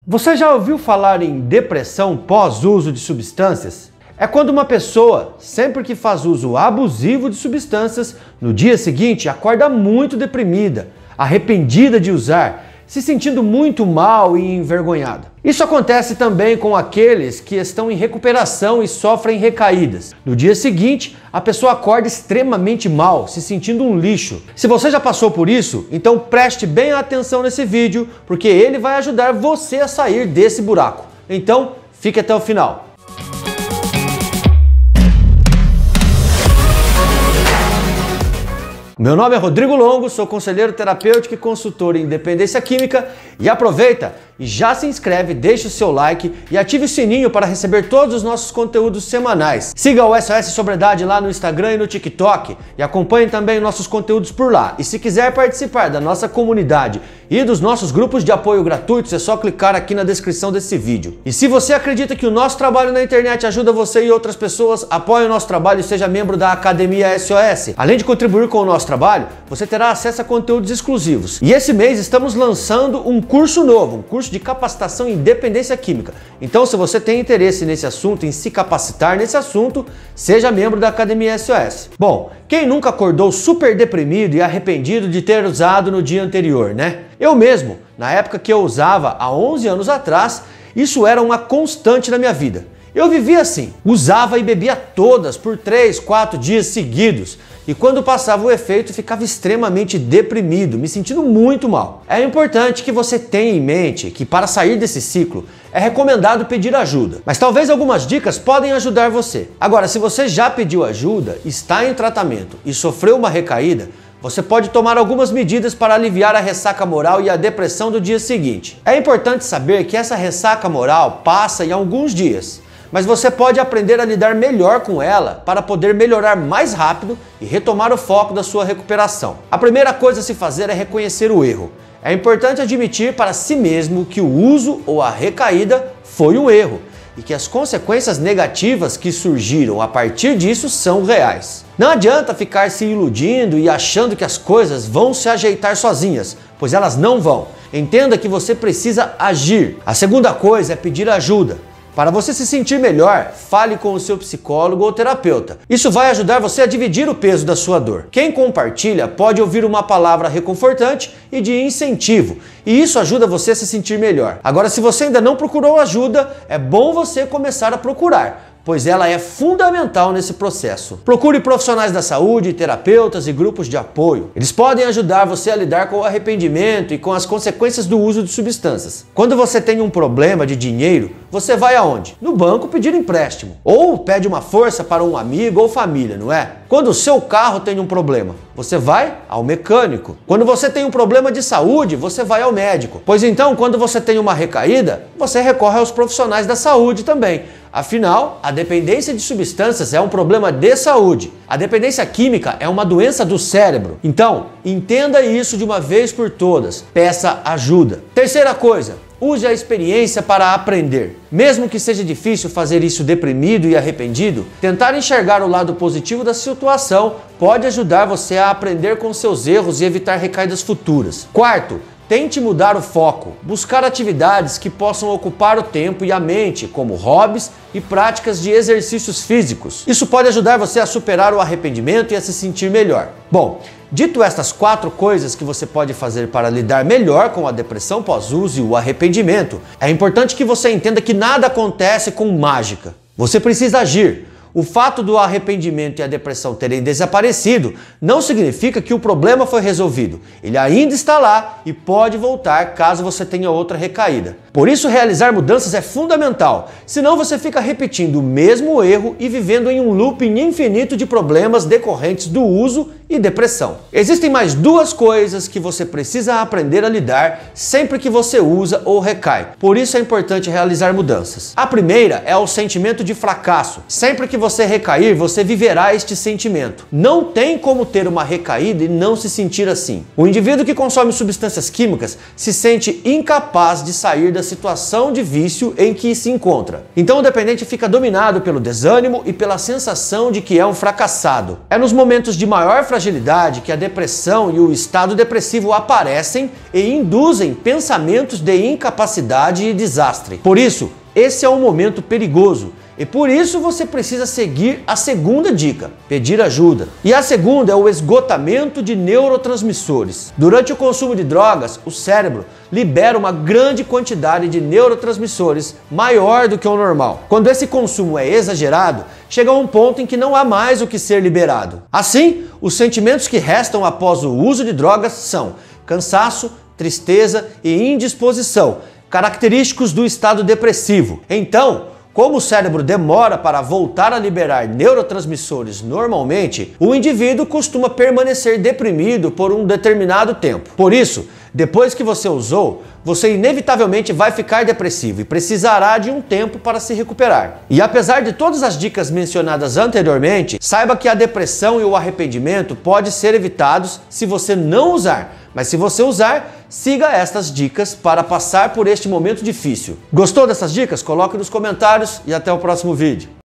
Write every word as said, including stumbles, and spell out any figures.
Você já ouviu falar em depressão pós-uso de substâncias? É quando uma pessoa, sempre que faz uso abusivo de substâncias, no dia seguinte acorda muito deprimida, arrependida de usar, se sentindo muito mal e envergonhada. Isso acontece também com aqueles que estão em recuperação e sofrem recaídas. No dia seguinte, a pessoa acorda extremamente mal, se sentindo um lixo. Se você já passou por isso, então preste bem atenção nesse vídeo, porque ele vai ajudar você a sair desse buraco. Então, fique até o final. Meu nome é Rodrigo Longo, sou conselheiro terapêutico e consultor em dependência química e aproveita e já se inscreve, deixa o seu like e ative o sininho para receber todos os nossos conteúdos semanais. Siga o S O S Sobriedade lá no Instagram e no TikTok e acompanhe também nossos conteúdos por lá. E se quiser participar da nossa comunidade e dos nossos grupos de apoio gratuitos, é só clicar aqui na descrição desse vídeo. E se você acredita que o nosso trabalho na internet ajuda você e outras pessoas, apoie o nosso trabalho e seja membro da Academia S O S. Além de contribuir com o nosso trabalho, você terá acesso a conteúdos exclusivos. E esse mês estamos lançando um curso novo, um curso de capacitação em dependência química. Então, se você tem interesse nesse assunto, em se capacitar nesse assunto, seja membro da Academia S O S. Bom, quem nunca acordou super deprimido e arrependido de ter usado no dia anterior, né? Eu mesmo, na época que eu usava há onze anos atrás, isso era uma constante na minha vida. Eu vivia assim, usava e bebia todas por três, quatro dias seguidos e quando passava o efeito ficava extremamente deprimido, me sentindo muito mal. É importante que você tenha em mente que para sair desse ciclo é recomendado pedir ajuda, mas talvez algumas dicas podem ajudar você. Agora, se você já pediu ajuda, está em tratamento e sofreu uma recaída, você pode tomar algumas medidas para aliviar a ressaca moral e a depressão do dia seguinte. É importante saber que essa ressaca moral passa em alguns dias, mas você pode aprender a lidar melhor com ela para poder melhorar mais rápido e retomar o foco da sua recuperação. A primeira coisa a se fazer é reconhecer o erro. É importante admitir para si mesmo que o uso ou a recaída foi um erro e que as consequências negativas que surgiram a partir disso são reais. Não adianta ficar se iludindo e achando que as coisas vão se ajeitar sozinhas, pois elas não vão. Entenda que você precisa agir. A segunda coisa é pedir ajuda. Para você se sentir melhor, fale com o seu psicólogo ou terapeuta. Isso vai ajudar você a dividir o peso da sua dor. Quem compartilha pode ouvir uma palavra reconfortante e de incentivo, e isso ajuda você a se sentir melhor. Agora, se você ainda não procurou ajuda, é bom você começar a procurar, pois ela é fundamental nesse processo. Procure profissionais da saúde, terapeutas e grupos de apoio. Eles podem ajudar você a lidar com o arrependimento e com as consequências do uso de substâncias. Quando você tem um problema de dinheiro, você vai aonde? No banco pedir empréstimo. Ou pede uma força para um amigo ou família, não é? Quando o seu carro tem um problema, você vai ao mecânico. Quando você tem um problema de saúde, você vai ao médico. Pois então, quando você tem uma recaída, você recorre aos profissionais da saúde também. Afinal, a dependência de substâncias é um problema de saúde. A dependência química é uma doença do cérebro. Então, entenda isso de uma vez por todas. Peça ajuda. Terceira coisa, use a experiência para aprender. Mesmo que seja difícil fazer isso deprimido e arrependido, tentar enxergar o lado positivo da situação pode ajudar você a aprender com seus erros e evitar recaídas futuras. Quarto, tente mudar o foco, buscar atividades que possam ocupar o tempo e a mente, como hobbies e práticas de exercícios físicos. Isso pode ajudar você a superar o arrependimento e a se sentir melhor. Bom, dito estas quatro coisas que você pode fazer para lidar melhor com a depressão pós-uso e o arrependimento, é importante que você entenda que nada acontece com mágica. Você precisa agir. O fato do arrependimento e a depressão terem desaparecido não significa que o problema foi resolvido. Ele ainda está lá e pode voltar caso você tenha outra recaída. Por isso, realizar mudanças é fundamental, senão você fica repetindo o mesmo erro e vivendo em um looping infinito de problemas decorrentes do uso e depressão. Existem mais duas coisas que você precisa aprender a lidar sempre que você usa ou recai. Por isso é importante realizar mudanças. A primeira é o sentimento de fracasso. Sempre que você recair, você viverá este sentimento. Não tem como ter uma recaída e não se sentir assim. O indivíduo que consome substâncias químicas se sente incapaz de sair da situação de vício em que se encontra. Então o dependente fica dominado pelo desânimo e pela sensação de que é um fracassado. É nos momentos de maior fragilidade que a depressão e o estado depressivo aparecem e induzem pensamentos de incapacidade e desastre. Por isso, esse é um momento perigoso. E por isso você precisa seguir a segunda dica, pedir ajuda. E a segunda é o esgotamento de neurotransmissores. Durante o consumo de drogas, o cérebro libera uma grande quantidade de neurotransmissores, maior do que o normal. Quando esse consumo é exagerado, chega a um ponto em que não há mais o que ser liberado. Assim, os sentimentos que restam após o uso de drogas são cansaço, tristeza e indisposição, característicos do estado depressivo. Então, como o cérebro demora para voltar a liberar neurotransmissores normalmente, o indivíduo costuma permanecer deprimido por um determinado tempo. Por isso, depois que você usou, você inevitavelmente vai ficar depressivo e precisará de um tempo para se recuperar. E apesar de todas as dicas mencionadas anteriormente, saiba que a depressão e o arrependimento podem ser evitados se você não usar. Mas se você usar, siga estas dicas para passar por este momento difícil. Gostou dessas dicas? Coloque nos comentários e até o próximo vídeo.